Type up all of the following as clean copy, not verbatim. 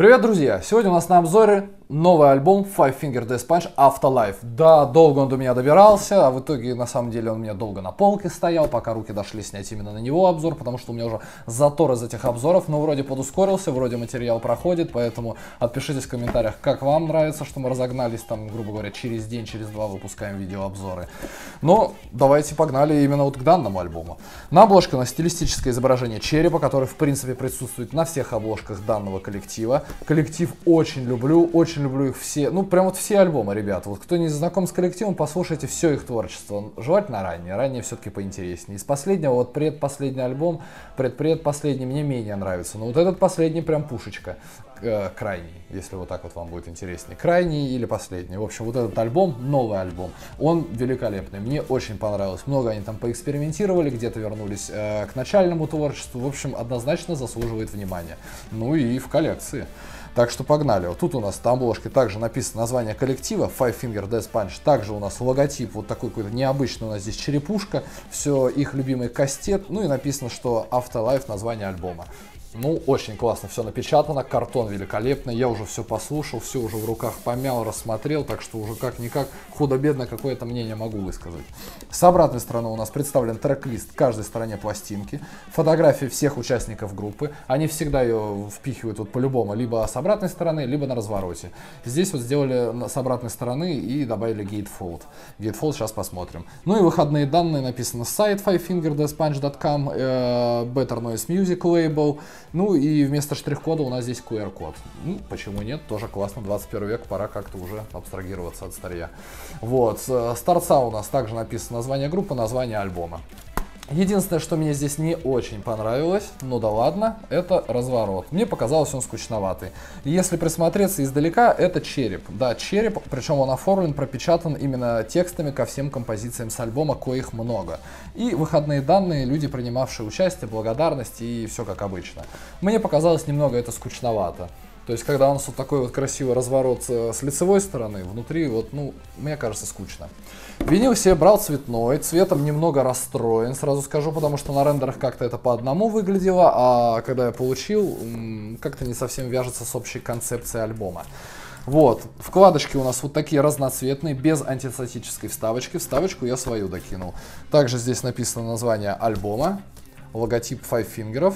Привет, друзья! Сегодня у нас на обзоре новый альбом Five Finger Death Punch Afterlife. Да, долго он до меня добирался, а в итоге на самом деле он у меня долго на полке стоял, пока руки дошли снять именно на него обзор, потому что у меня уже затор из этих обзоров, но вроде подускорился, вроде материал проходит, поэтому отпишитесь в комментариях, как вам нравится, что мы разогнались, там, грубо говоря, через день, через два выпускаем видеообзоры. Но давайте погнали именно вот к данному альбому. На обложке у нас стилистическое изображение черепа, который в принципе присутствует на всех обложках данного коллектива. Коллектив очень люблю их все, ну прям вот все альбомы, ребят. Вот кто не знаком с коллективом, послушайте все их творчество. Желательно ранее все-таки поинтереснее. Из последнего, вот предпоследний альбом, предпоследний мне менее нравится. Но вот этот последний прям пушечка. Крайний, если вот так вот вам будет интереснее. Крайний или последний. В общем, вот этот альбом, новый альбом, он великолепный. Мне очень понравилось. Много они там поэкспериментировали, где-то вернулись к начальному творчеству. В общем, однозначно заслуживает внимания. Ну и в коллекции. Так что погнали. Вот тут у нас на обложке также написано название коллектива Five Finger Death Punch. Также у нас логотип вот такой какой-то необычный. У нас здесь черепушка, все их любимый кастет. Ну и написано, что Afterlife название альбома. Ну, очень классно все напечатано, картон великолепный, я уже все послушал, все уже в руках помял, рассмотрел, так что уже как-никак худо-бедно какое-то мнение могу высказать. С обратной стороны у нас представлен трек-лист к каждой стороне пластинки, фотографии всех участников группы, они всегда ее впихивают вот по-любому, либо с обратной стороны, либо на развороте. Здесь вот сделали с обратной стороны и добавили gatefold. Gatefold сейчас посмотрим. Ну и выходные данные написано сайт fivefingerdeathpunch.com, Better Noise Music Label. Ну и вместо штрих-кода у нас здесь QR-код. Ну, почему нет? Тоже классно. 21 век, пора как-то уже абстрагироваться от старья. Вот. С торца у нас также написано название группы, название альбома. Единственное, что мне здесь не очень понравилось, ну да ладно, это разворот. Мне показалось он скучноватый. Если присмотреться издалека, это череп. Да, череп, причем он оформлен, пропечатан именно текстами ко всем композициям с альбома, коих много. И выходные данные, люди, принимавшие участие, благодарности и все как обычно. Мне показалось немного это скучновато. То есть, когда у нас вот такой вот красивый разворот с лицевой стороны, внутри, вот, ну, мне кажется, скучно. Винил себе брал цветной, цветом немного расстроен, сразу скажу, потому что на рендерах как-то это по одному выглядело, а когда я получил, как-то не совсем вяжется с общей концепцией альбома. Вот, вкладочки у нас вот такие разноцветные, без антистатической вставочки, вставочку я свою докинул. Также здесь написано название альбома, логотип Five Finger'ов.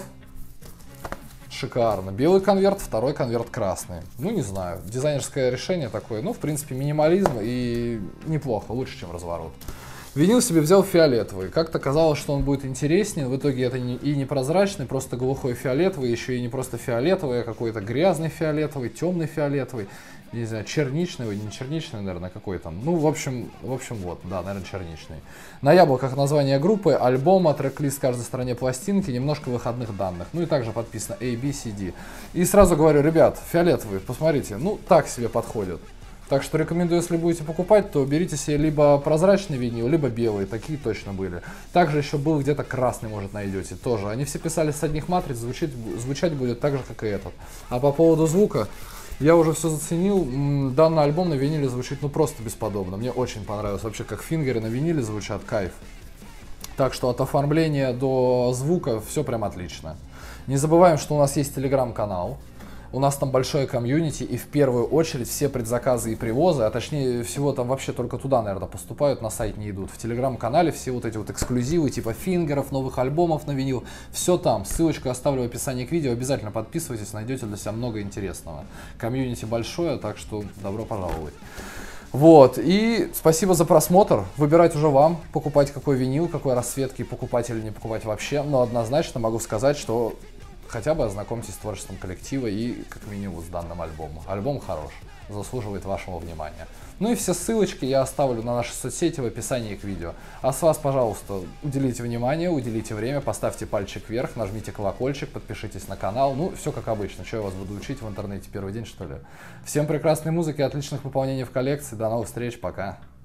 Шикарно. Белый конверт, второй конверт красный. Ну, не знаю, дизайнерское решение такое. Ну, в принципе, минимализм и неплохо, лучше, чем разворот. Винил себе взял фиолетовый. Как-то казалось, что он будет интереснее. В итоге это и не прозрачный, просто глухой фиолетовый. Еще и не просто фиолетовый, а какой-то грязный фиолетовый, темный фиолетовый. Не знаю, черничный, не черничный, наверное, какой там. Ну, в общем, вот, да, наверное, черничный. На яблоках название группы, альбома, трек-лист в каждой стороне пластинки, немножко выходных данных. Ну и также подписано A, B, C, D. И сразу говорю, ребят, фиолетовый, посмотрите, ну, так себе подходит. Так что рекомендую, если будете покупать, то берите себе либо прозрачный винил, либо белый, такие точно были. Также еще был где-то красный, может, найдете, тоже. Они все писали с одних матриц, звучать будет так же, как и этот. А по поводу звука, я уже все заценил, данный альбом на виниле звучит ну просто бесподобно. Мне очень понравилось вообще, как фингеры на виниле звучат, кайф. Так что от оформления до звука все прям отлично. Не забываем, что у нас есть телеграм-канал. У нас там большое комьюнити, и в первую очередь все предзаказы и привозы, а точнее всего там вообще только туда, наверное, поступают, на сайт не идут. В телеграм-канале все вот эти вот эксклюзивы, типа фингеров, новых альбомов на винил, все там. Ссылочку оставлю в описании к видео, обязательно подписывайтесь, найдете для себя много интересного. Комьюнити большое, так что добро пожаловать. Вот, и спасибо за просмотр. Выбирать уже вам, покупать какой винил, какой расцветки, покупать или не покупать вообще. Но однозначно могу сказать, что хотя бы ознакомьтесь с творчеством коллектива и как минимум с данным альбомом. Альбом хорош, заслуживает вашего внимания. Ну и все ссылочки я оставлю на наши соцсети в описании к видео. А с вас, пожалуйста, уделите внимание, уделите время, поставьте пальчик вверх, нажмите колокольчик, подпишитесь на канал. Ну, все как обычно. Что я вас буду учить в интернете первый день, что ли? Всем прекрасной музыки, отличных пополнений в коллекции. До новых встреч, пока.